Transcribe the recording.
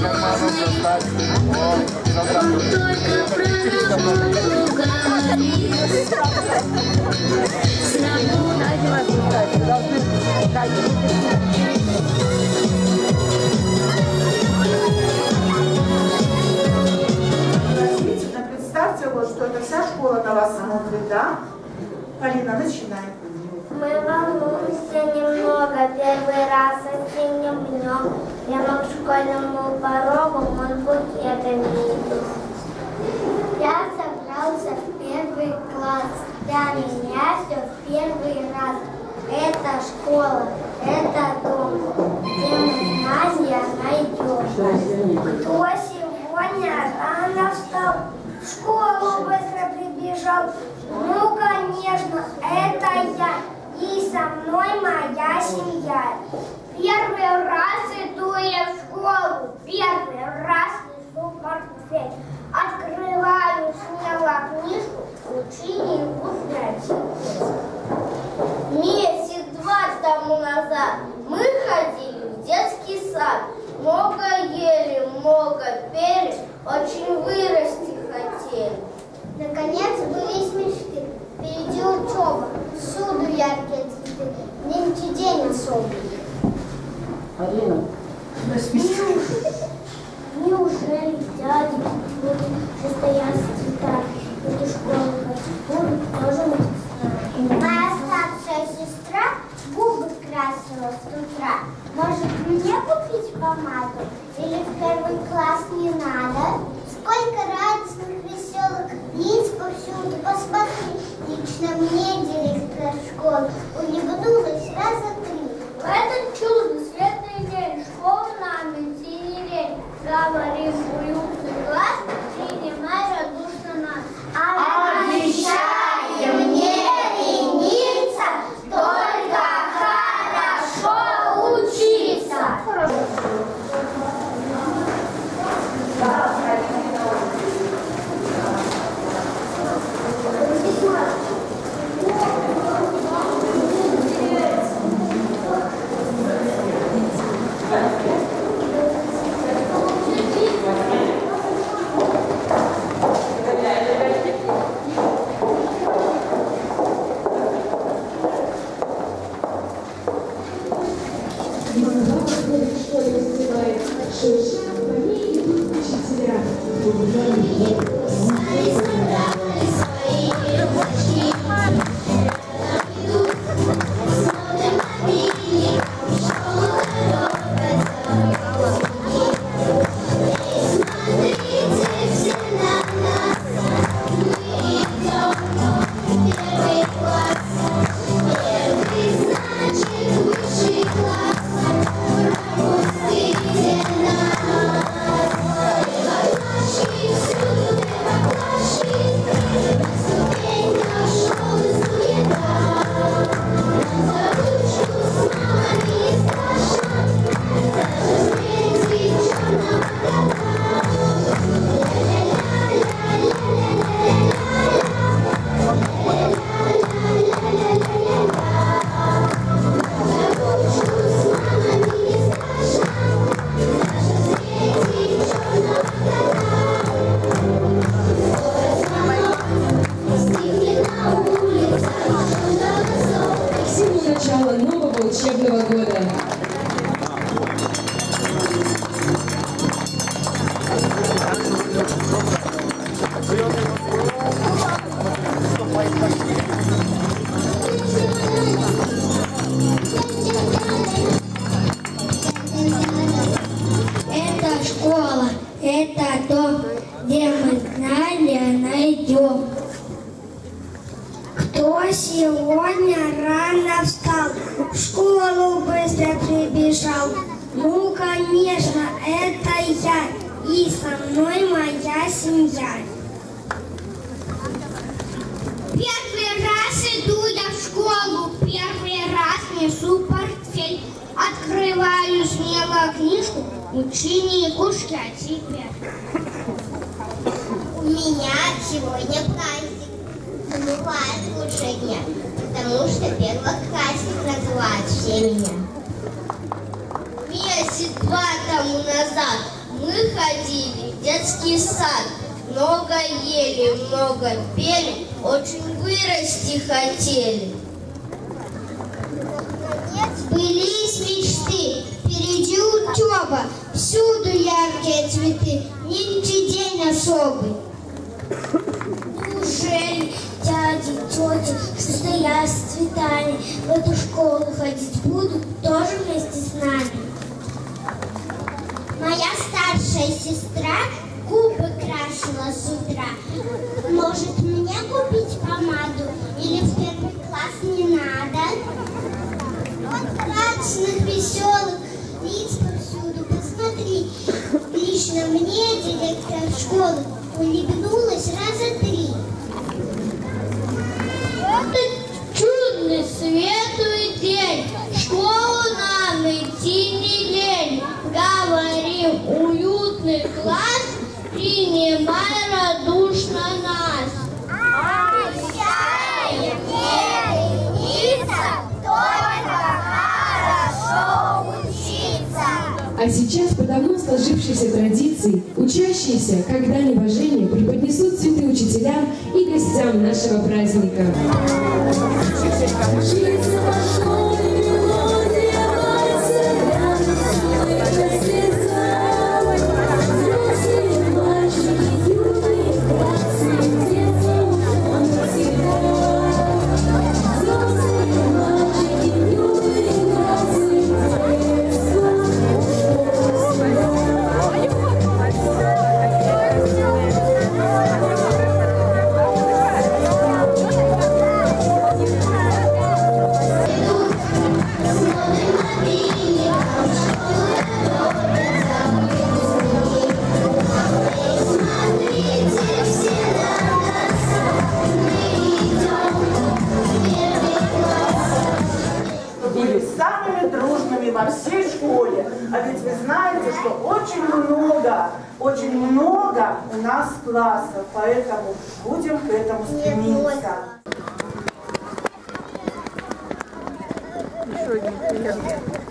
Представьте, вот, что это вся школа на вас смотрит, да? Полина, начинай. Мы волнуемся немного, первый раз осенним днем. Прямо к школьному порогу мой букетами иду. Я собрался в первый класс, для меня все в первый раз. Это школа, это дом, где мы знания найдем. Кто сегодня рано встал, в школу быстро прибежал? Ну, конечно, это я, и со мной моя семья. Первый раз иду я в школу, первый раз несу портфель. Открываю смело книжку, ученику знать. Месяц-два тому назад мы ходили в детский сад. Много ели, много пели, очень вырасти хотели. Наконец сбылись мечты, впереди учеба, всюду яркие цветы, нынче день особый. Алина, неужели дяди будут состоять в цветах? Буду школу ходить, буду тоже мечтать. Моя старшая сестра губы красила с утра. Может, мне купить помаду? Или в первый класс не надо? Сколько радостных, веселых лиц повсюду, посмотри. Лично мне директор школы улыбнулась раза 3. В этот чудный светлый день школы нам идти не лень. Говорим уютный глаз, принимай радушно нас. Обещаем не лениться, только хорошо учиться. Это школа, это дом, где мы знания найдем. Кто сегодня рано встал, в школу быстро прибежал? Ну, конечно, это я, и со мной моя семья. Первый раз иду я в школу, первый раз несу портфель. Открываю смело книжку, ученику шкать теперь. У меня сегодня праздник, не бывает лучше дня, потому что первоклассник называют все меня. Месяц-два тому назад Мы ходили в детский сад, много ели, много пели, очень вырасти хотели. Сбылись мечты, впереди учеба, всюду яркие цветы, нынче день особый. Неужели дяди, тети, что стоят с цветами, в эту школу ходить будут тоже вместе с нами? Моя старшая сестра губы красила с утра. Может, мне купить помаду или в первый класс не надо? Радостных, веселых лиц повсюду посмотри. Лично мне директор школы улыбнулась раза 3. Это чудный светлый день, школу нам идти не лень. Говорим, уютный класс, принимай радушно нас. Обещаем не лениться, только хорошо учиться. А сейчас, по давно сложившейся традиции, учащиеся, как дань уважения, преподнесут цветы учителям и гостям нашего праздника. Самыми дружными во всей школе. А ведь вы знаете, что очень много у нас классов, поэтому будем к этому стремиться. Еще один приятный.